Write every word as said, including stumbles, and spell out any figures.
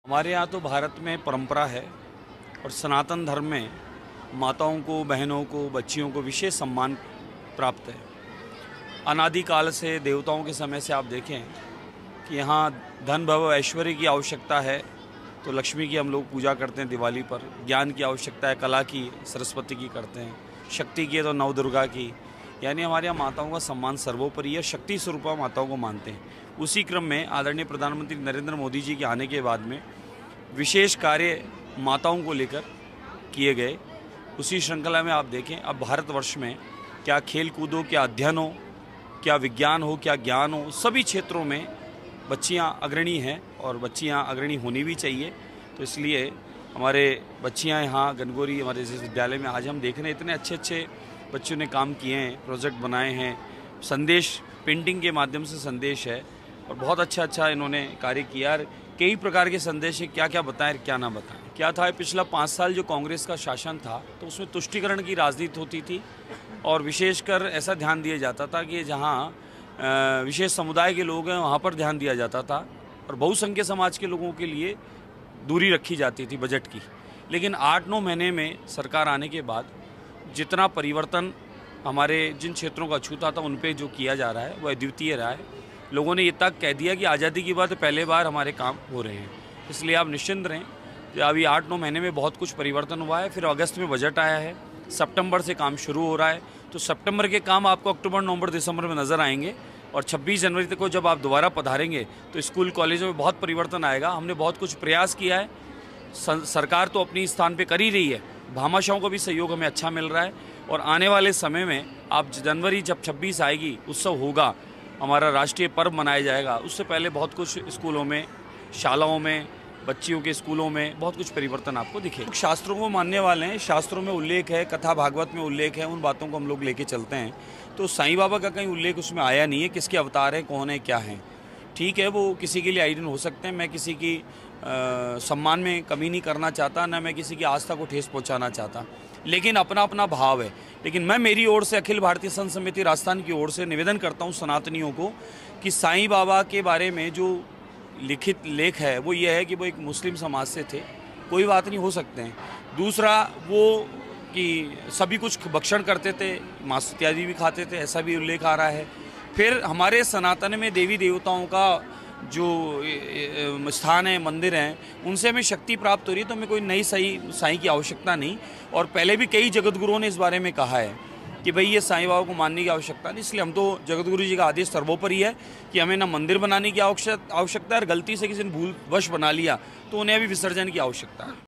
हमारे यहाँ तो भारत में परंपरा है और सनातन धर्म में माताओं को, बहनों को, बच्चियों को विशेष सम्मान प्राप्त है। अनादिकाल से, देवताओं के समय से आप देखें कि यहाँ धन भव ऐश्वर्य की आवश्यकता है तो लक्ष्मी की हम लोग पूजा करते हैं दिवाली पर। ज्ञान की आवश्यकता है, कला की, सरस्वती की करते हैं। शक्ति की है तो नवदुर्गा की। यानी हमारे यहाँ माताओं का सम्मान सर्वोपरि है, शक्ति स्वरूपा माताओं को मानते हैं। उसी क्रम में आदरणीय प्रधानमंत्री नरेंद्र मोदी जी के आने के बाद में विशेष कार्य माताओं को लेकर किए गए। उसी श्रृंखला में आप देखें अब भारतवर्ष में क्या खेल कूद हो, क्या अध्ययन हो, क्या विज्ञान हो, क्या ज्ञान हो, सभी क्षेत्रों में बच्चियां अग्रणी हैं और बच्चियां अग्रणी होनी भी चाहिए। तो इसलिए हमारे बच्चियां यहाँ गनगौरी हमारे इस विद्यालय में आज हम देख रहे हैं इतने अच्छे अच्छे बच्चों ने काम किए हैं, प्रोजेक्ट बनाए हैं। संदेश पेंटिंग के माध्यम से संदेश है और बहुत अच्छा अच्छा इन्होंने कार्य किया। कई प्रकार के संदेश है, क्या क्या बताएं क्या ना बताएं। क्या था पिछला पाँच साल जो कांग्रेस का शासन था तो उसमें तुष्टीकरण की राजनीति होती थी और विशेषकर ऐसा ध्यान दिया जाता था कि जहाँ विशेष समुदाय के लोग हैं वहाँ पर ध्यान दिया जाता था और बहुसंख्यक समाज के लोगों के लिए दूरी रखी जाती थी बजट की। लेकिन आठ नौ महीने में सरकार आने के बाद जितना परिवर्तन हमारे जिन क्षेत्रों का छूता था उन पे जो किया जा रहा है वह अद्वितीय रहा है। लोगों ने ये तक कह दिया कि आज़ादी की बात पहले बार हमारे काम हो रहे हैं। इसलिए आप निश्चिंत रहें कि अभी आठ नौ महीने में बहुत कुछ परिवर्तन हुआ है। फिर अगस्त में बजट आया है, सितंबर से काम शुरू हो रहा है, तो सितंबर के काम आपको अक्टूबर, नवंबर, दिसंबर में नज़र आएंगे और छब्बीस जनवरी तक को जब आप दोबारा पधारेंगे तो स्कूल कॉलेजों में बहुत परिवर्तन आएगा। हमने बहुत कुछ प्रयास किया है, सरकार तो अपनी स्थान पे कर ही रही है, भामाशाहों को भी सहयोग हमें अच्छा मिल रहा है और आने वाले समय में आप जनवरी जब छब्बीस आएगी, उत्सव होगा, हमारा राष्ट्रीय पर्व मनाया जाएगा, उससे पहले बहुत कुछ स्कूलों में, शालाओं में, बच्चियों के स्कूलों में बहुत कुछ परिवर्तन आपको दिखेगा। शास्त्रों को मानने वाले हैं, शास्त्रों में उल्लेख है, कथा भागवत में उल्लेख है, उन बातों को हम लोग लेके चलते हैं। तो साईं बाबा का कहीं उल्लेख उसमें आया नहीं है, किसके अवतार है, कौन है, क्या है। ठीक है, वो किसी के लिए आइडन हो सकते हैं, मैं किसी की आ, सम्मान में कमी नहीं करना चाहता, ना मैं किसी की आस्था को ठेस पहुंचाना चाहता, लेकिन अपना अपना भाव है। लेकिन मैं मेरी ओर से, अखिल भारतीय संत समिति राजस्थान की ओर से निवेदन करता हूं सनातनियों को कि साईं बाबा के बारे में जो लिखित लेख है वो ये है कि वो एक मुस्लिम समाज से थे, कोई बात नहीं, हो सकते हैं। दूसरा वो कि सभी कुछ भक्षण करते थे, मांस इत्यादि भी खाते थे, ऐसा भी उल्लेख आ रहा है। फिर हमारे सनातन में देवी देवताओं का जो स्थान है, मंदिर हैं, उनसे हमें शक्ति प्राप्त हो रही है, तो हमें कोई नई सही साईं की आवश्यकता नहीं। और पहले भी कई जगतगुरुओं ने इस बारे में कहा है कि भाई ये साईं बाबा को मानने की आवश्यकता नहीं। इसलिए हम तो जगतगुरु जी का आदेश सर्वोपरि है कि हमें ना मंदिर बनाने की आवश्यकता है और गलती से किसी ने भूलवश बना लिया तो उन्हें अभी विसर्जन की आवश्यकता है।